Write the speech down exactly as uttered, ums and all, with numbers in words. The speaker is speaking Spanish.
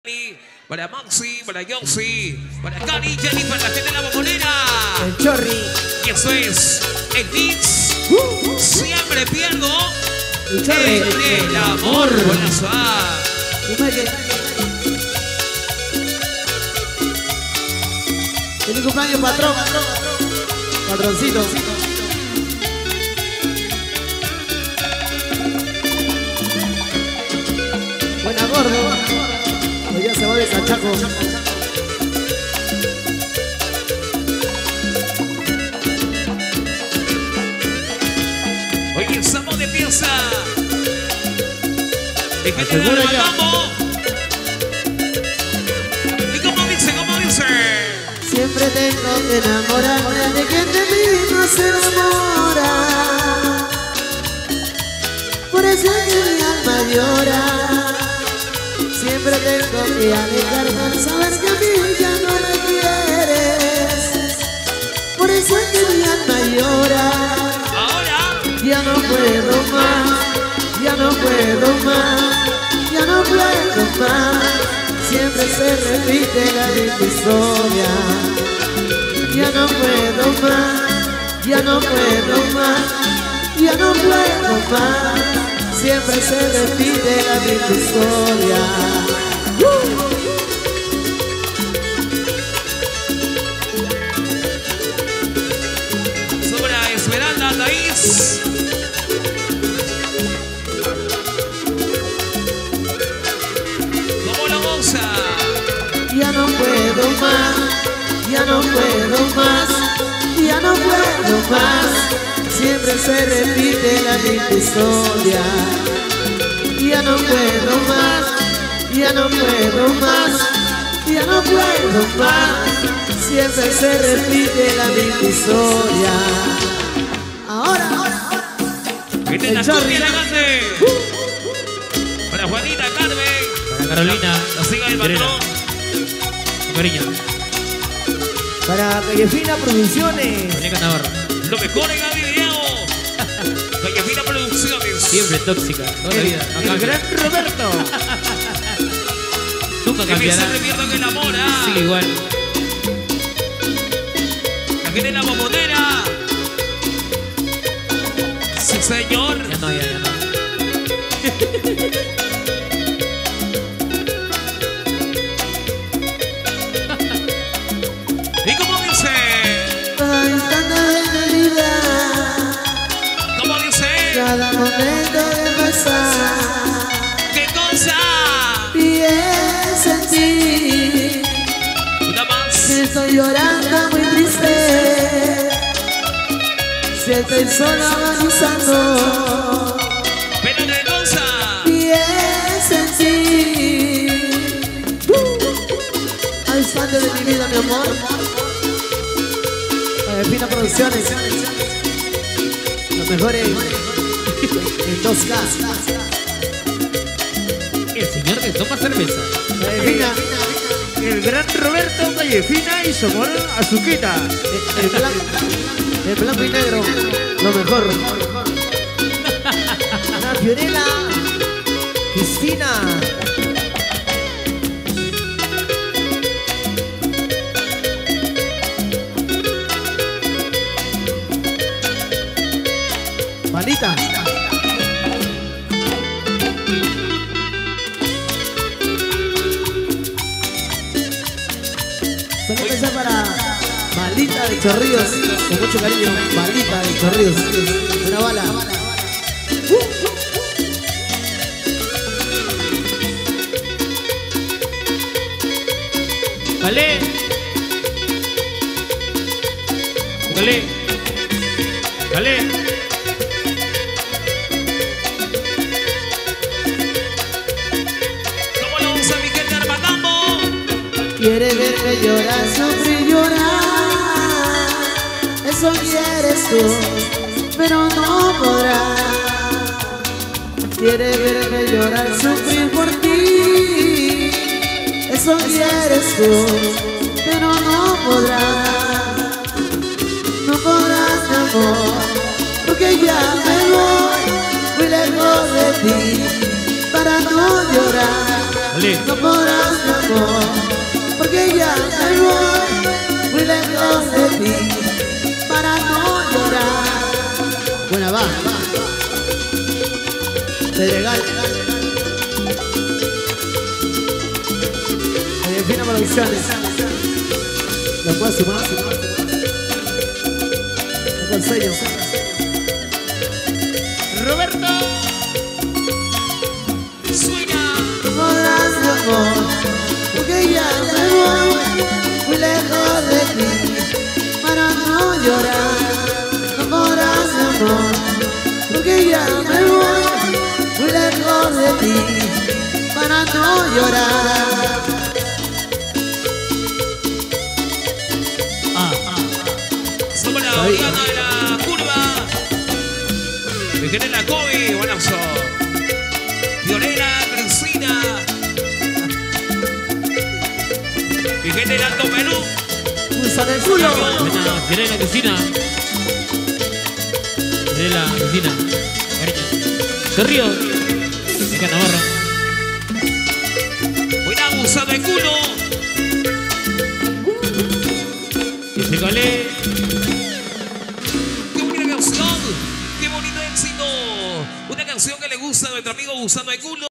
Para Maxi, para Yoxi, para Cari, Jenny, para la gente de la bombonera. El Chorri. Y eso es el Dix. Uh, Siempre pierdo el, Chorri. el, el amor. Hola, suave. Feliz cumpleaños, patrón. Patroncito. Buena, gordo. Hoy ya se va de cachaco. Hoy estamos de pieza. ¿De qué te levantamos? ¿Y cómo dice, cómo dice? Siempre tengo que enamorarme de quien de mí no se enamora. Por eso es que mi alma llora. Siempre tengo que alejarme al saber que a mí ya no me quieres. Por eso es que mi alma llora. Ahora ya no puedo más, ya no puedo más, ya no puedo más. Siempre se repite la misma historia. Ya no puedo más, ya no puedo más, ya no puedo más. Siempre se repite la misma historia. ¡Uh! Sobra Esmeralda, Taís. Como la moza. Ya no puedo más, ya no puedo más, ya no puedo más. Siempre se repite la misma historia. Ya no puedo más, ya no puedo más, ya no puedo más. Siempre se repite la misma historia. Ahora, ahora, ahora. Vete la cumbia elegante. Para Juanita, Carmen. Para Carolina. La siga del patrón. Cariño. Para Callefina Producciones. Muñeca Navarra. Lo mejor en el video. Callefina Producciones. Siempre tóxica. Toda la vida. No El cambia. gran Roberto. Nunca cambiará. Siempre pierdo que el amor. ¿Ah? Sigue igual. La gente de la bombonera. Sí, señor. Ya no, ya, ya no. ¿Y cómo dice? Ay, tanta felicidad. ¿Cómo dice? Cada momento de pasar. ¿Qué cosa? Pienso en ti. Una más. Si estoy llorando muy triste. Si estoy sola agonizando. Pero qué cosa. Pienso en ti. Uh. Al fan de mi vida, mi amor. Fina Producciones. Los mejores en dos K. El señor que toma cerveza. Fina. El gran Roberto Callefina y su amor Azuquita. El blanco, el blanco y negro. Lo mejor. Ana Fiorella. Cristina. Malita. Saludos para Malita de Chorrillos, con mucho cariño. Malita de Chorrillos. Una bala. Vale. Vale. Vale. ¿Cómo lo usa mi gente Armacambo? Quiere verme llorar, sufrir, llorar. Eso quieres tú, pero no podrás. Quiere verme llorar, sufrir por ti. Eso quieres tú, pero no podrás. No podrás, mi amor, porque ya me voy muy lejos de ti para no llorar. Dale. no podrás, mi amor, porque ya me voy muy lejos de ti para no llorar. Buena, va, va. Pedregal. Josefina Producciones. ¿La puedes sumar? Con el sello. Roberto. Sueña. No podrás, mi amor, porque ya me voy muy lejos de ti para no llorar. No podrás, mi amor, porque ya me voy muy lejos de ti para no llorar. Ah, ah. Somos la Oriana de la curva. Me genera Kobe, buenazo. Violera, Cristina. Me genera Alto Perú. Pulsa del culo. Buena, Fiorella Cristina. Fiorella Cristina. Cariño. De Río. De acá Navarra. Buena abusa de culo. Y se calé. Qué bonita canción. Qué bonito éxito. Una canción que le gusta a nuestro amigo Gusano de Culo.